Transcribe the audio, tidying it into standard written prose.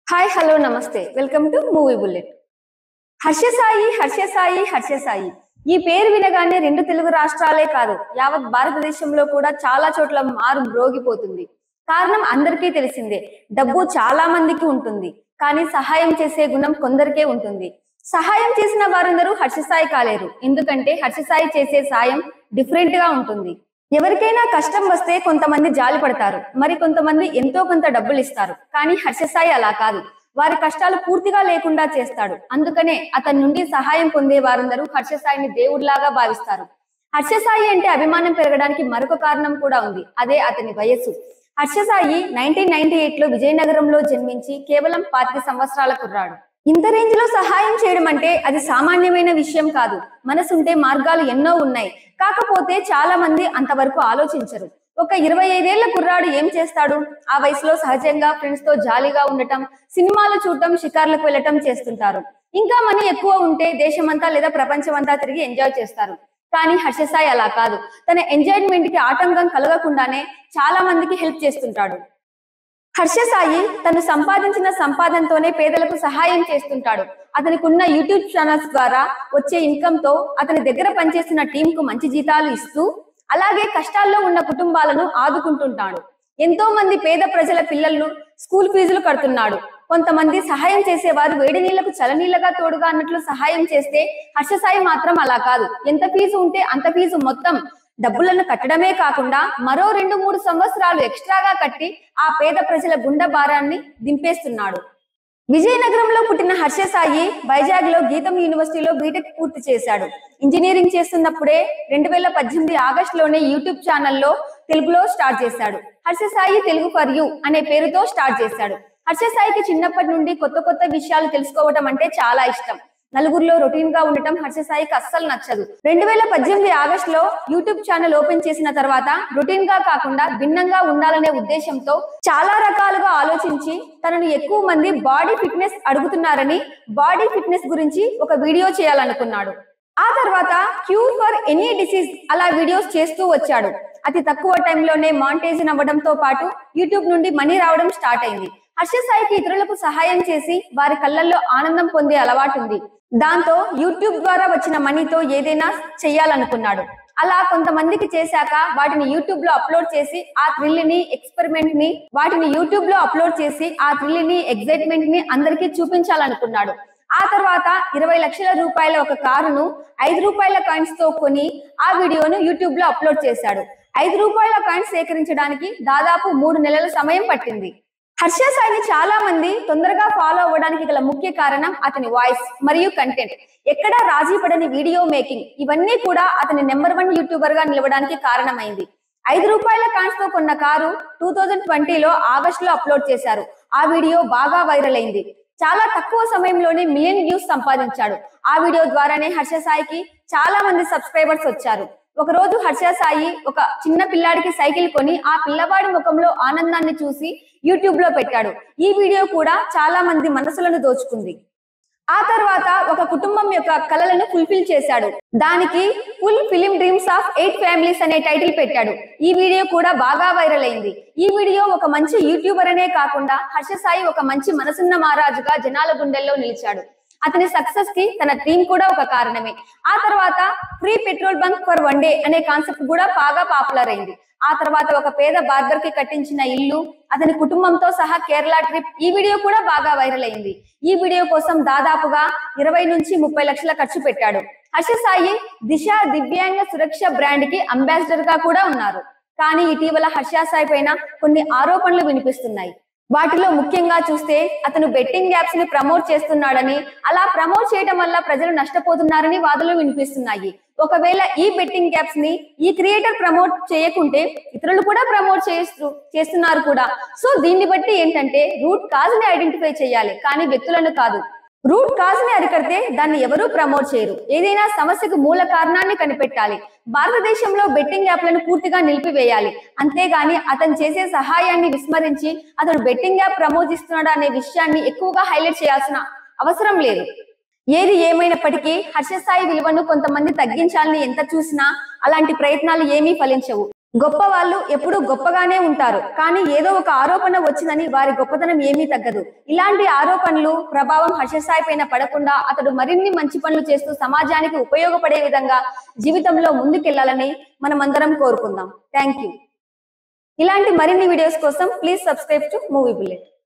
Hi hello నమస్తే welcome to movie bullet. Harsha Sai Harsha Sai Harsha Sai ఈ పేరు వినగానే రెండు తెలుగు రాష్ట్రాలే కాదు యావత్ భారతదేశంలో కూడా చాలా చోట్ల మారు మ్రోగిపోతుంది. కారణం అందరికీ తెలిసిందే, డబ్బు చాలా మందికి ఉంటుంది కానీ సహాయం చేసే గుణం కొందరికే ఉంటుంది. సహాయం చేసిన వారందరూ హర్షసాయి కాలేరు, ఎందుకంటే హర్షసాయి చేసే సాయం డిఫరెంట్ గా ఉంటుంది. ఎవరికైనా కష్టం వస్తే కొంతమంది జాలి పడతారు, మరి కొంతమంది ఎంతో కొంత డబ్బులు ఇస్తారు. కానీ హర్షసాయి అలా కాదు, వారి కష్టాలు పూర్తిగా లేకుండా చేస్తాడు. అందుకనే అతని నుండి సహాయం పొందే వారందరూ హర్షసాయిని దేవుడిలాగా భావిస్తారు. హర్షసాయి అంటే అభిమానం పెరగడానికి మరొక కారణం కూడా ఉంది, అదే అతని వయస్సు. హర్షసాయి 1998లో విజయనగరంలో జన్మించి కేవలం 25 సంవత్సరాల కుర్రాడు. ఇంత రేంజ్ లో సహాయం చేయడం అంటే అది సామాన్యమైన విషయం కాదు. మనసుంటే మార్గాలు ఎన్నో ఉన్నాయి, కాకపోతే చాలా మంది అంతవరకు ఆలోచించరు. ఒక 25 ఏళ్ల కుర్రాడు ఏం చేస్తాడు? ఆ వయసులో సహజంగా ఫ్రెండ్స్ తో జాలీగా ఉండటం, సినిమాలు చూడటం, షికార్లకు వెళ్ళటం చేస్తుంటారు. ఇంకా మనీ ఎక్కువ ఉంటే దేశమంతా లేదా ప్రపంచమంతా తిరిగి ఎంజాయ్ చేస్తారు. కానీ హర్షసాయి అలా కాదు, తన ఎంజాయ్మెంట్ కి ఆటంకం కలగకుండానే చాలా మందికి హెల్ప్ చేస్తుంటాడు. హర్షసాయి తను సంపాదించిన సంపాదనతోనే పేదలకు సహాయం చేస్తుంటాడు. అతనికి ఉన్న యూట్యూబ్ ఛానల్స్ ద్వారా వచ్చే ఇన్కమ్ తో అతని దగ్గర పనిచేస్తున్న టీం కు మంచి జీతాలు ఇస్తూ, అలాగే కష్టాల్లో ఉన్న కుటుంబాలను ఆదుకుంటుంటాడు. ఎంతో మంది పేద ప్రజల పిల్లలను స్కూల్ ఫీజులు కడుతున్నాడు. కొంతమంది సహాయం చేసేవారు వేడి నీళ్లకు చలనీళ్లగా తోడుగా అన్నట్లు సహాయం చేస్తే, హర్షసాయి మాత్రం అలా కాదు. ఎంత ఫీజు ఉంటే అంత ఫీజు మొత్తం డబ్బులను కట్టడమే కాకుండా మరో 2-3 సంవత్సరాలు ఎక్స్ట్రాగా కట్టి ఆ పేద ప్రజల గుండె భారాన్ని దింపేస్తున్నాడు. విజయనగరంలో పుట్టిన హర్షసాయి వైజాగ్ లో గీతం యూనివర్సిటీలో బీటెక్ పూర్తి చేశాడు. ఇంజనీరింగ్ చేస్తున్నప్పుడే 2018 ఆగస్టులోనే యూట్యూబ్ ఛానల్లో తెలుగులో స్టార్ట్ చేశాడు. హర్షసాయి తెలుగు ఫర్ యూ అనే పేరుతో స్టార్ట్ చేశాడు. హర్షసాయికి చిన్నప్పటి నుండి కొత్త కొత్త విషయాలు తెలుసుకోవడం అంటే చాలా ఇష్టం. నలుగురిలో రొటీన్ గా ఉండటం హర్షసాయికి అస్సలు నచ్చదు. 2018 ఆగస్టులో యూట్యూబ్ ఛానల్ ఓపెన్ చేసిన తర్వాత రొటీన్ గా కాకుండా భిన్నంగా ఉండాలనే ఉద్దేశంతో చాలా రకాలుగా ఆలోచించి, తనను ఎక్కువ మంది బాడీ ఫిట్నెస్ అడుగుతున్నారని బాడీ ఫిట్నెస్ గురించి ఒక వీడియో చేయాలనుకున్నాడు. ఆ తర్వాత క్యూర్ ఫర్ ఎనీ డిసీజ్ అలా వీడియోస్ చేస్తూ వచ్చాడు. అతి తక్కువ టైంలోనే మానిటైజేషన్ అవ్వడంతో పాటు యూట్యూబ్ నుండి మనీ రావడం స్టార్ట్ అయింది. హర్షసాయికి ఇతరులకు సహాయం చేసి వారి కళ్ళల్లో ఆనందం పొందే అలవాటుంది. దాంతో యూట్యూబ్ ద్వారా వచ్చిన మనీతో ఏదైనా చెయ్యాలనుకున్నాడు. అలా కొంతమందికి చేశాక వాటిని యూట్యూబ్ లో అప్లోడ్ చేసి ఆ థ్రిల్ ని ఎగ్జైట్మెంట్ ని అందరికీ చూపించాలనుకున్నాడు. ఆ తర్వాత 20 లక్షల రూపాయల ఒక కారును 5 రూపాయల కాయిన్స్ తో కొని ఆ వీడియోను యూట్యూబ్ లో అప్లోడ్ చేశాడు. 5 రూపాయల కాయిన్స్ సేకరించడానికి దాదాపు 3 నెలల సమయం పట్టింది. హర్షసాయిని చాలా మంది తొందరగా ఫాలో అవ్వడానికి గల ముఖ్య కారణం అతని వాయిస్ మరియు కంటెంట్. ఎక్కడా రాజీ పడని వీడియో మేకింగ్, ఇవన్నీ కూడా అతని నెంబర్ 1 యూట్యూబర్ గా నిలవడానికి కారణమైంది. 5 రూపాయల కాయిన్స్ తో కొన్న కారు 2020లో ఆగస్టులో అప్లోడ్ చేశారు. ఆ వీడియో బాగా వైరల్ అయింది. చాలా తక్కువ సమయంలోనే మిలియన్ వ్యూస్ సంపాదించాడు. ఆ వీడియో ద్వారానే హర్షసాయికి చాలా మంది సబ్స్క్రైబర్స్ వచ్చారు. ఒక రోజు హర్షసాయి ఒక చిన్న పిల్లాడికి సైకిల్ కొని ఆ పిల్లవాడి ముఖంలో ఆనందాన్ని చూసి యూట్యూబ్ లో పెట్టాడు. ఈ వీడియో కూడా చాలా మంది మనసులను దోచుకుంది. ఆ తర్వాత ఒక కుటుంబం యొక్క కలలను ఫుల్ఫిల్ చేశాడు. దానికి full film dreams of 8 families అనే టైటిల్ పెట్టాడు. ఈ వీడియో కూడా బాగా వైరల్ అయింది. ఈ వీడియో ఒక మంచి యూట్యూబర్ అనే కాకుండా హర్షసాయి ఒక మంచి మనసున్న మహారాజుగా జనాల గుండెల్లో నిలిచాడు. అతని సక్సెస్ కి తన టీం కూడా ఒక కారణమే. ఆ తర్వాత free petrol bunk for 1 day అనే కాన్సెప్ట్ కూడా బాగా పాపులర్ అయింది. ఆ తర్వాత ఒక పేద బార్బర్ కి కట్టించిన ఇల్లు, అతని కుటుంబంతో సహా కేరళ ట్రిప్, ఈ వీడియో కూడా బాగా వైరల్ అయింది. ఈ వీడియో కోసం దాదాపుగా 20 నుంచి 30 లక్షల ఖర్చు పెట్టాడు. హర్షసాయి దిశ దివ్యాంగ సురక్ష బ్రాండ్ కి అంబాసిడర్ గా కూడా ఉన్నారు. కానీ ఇటీవల హర్షసాయి పైన కొన్ని ఆరోపణలు వినిపిస్తున్నాయి. వాటిలో ముఖ్యంగా చూస్తే అతను బెట్టింగ్ యాప్స్ ని ప్రమోట్ చేస్తున్నాడని, అలా ప్రమోట్ చేయడం వల్ల ప్రజలు నష్టపోతున్నారని వాదనలు వినిపిస్తున్నాయి. ఒకవేళ ఈ బెట్టింగ్ యాప్స్ ని ఈ క్రియేటర్ ప్రమోట్ చేయకుంటే ఇతరులు కూడా ప్రమోట్ చేస్తున్నారు కూడా. సో దీన్ని బట్టి ఏంటంటే రూట్ కాజ్ ని ఐడెంటిఫై చేయాలి, కానీ వ్యక్తులను కాదు. రూట్ కాజ్ ని అరికడితే దాన్ని ఎవరూ ప్రమోట్ చేయరు. ఏదైనా సమస్యకు మూల కారణాన్ని కనిపెట్టాలి. భారతదేశంలో బెట్టింగ్ యాప్లను పూర్తిగా నిలిపివేయాలి. అంతేగాని అతను చేసే సహాయాన్ని విస్మరించి అతడు బెట్టింగ్ యాప్ ప్రమోదిస్తున్నాడు అనే విషయాన్ని ఎక్కువగా హైలైట్ చేయాల్సిన అవసరం లేదు. ఏది ఏమైనప్పటికీ హర్షసాయి విలువను కొంతమంది తగ్గించాలని ఎంత చూసినా అలాంటి ప్రయత్నాలు ఏమీ ఫలించవు. గొప్ప వాళ్ళు ఎప్పుడూ గొప్పగానే ఉంటారు, కానీ ఏదో ఒక ఆరోపణ వచ్చిందని వారి గొప్పతనం ఏమీ తగ్గదు. ఇలాంటి ఆరోపణలు ప్రభావం హర్ష సాయి పైన పడకుండా అతడు మరిన్ని మంచి పనులు చేస్తూ సమాజానికి ఉపయోగపడే విధంగా జీవితంలో ముందుకెళ్లాలని మనమందరం కోరుకుందాం. Thank you. ఇలాంటి మరిన్ని వీడియోస్ కోసం please subscribe to movie bullet.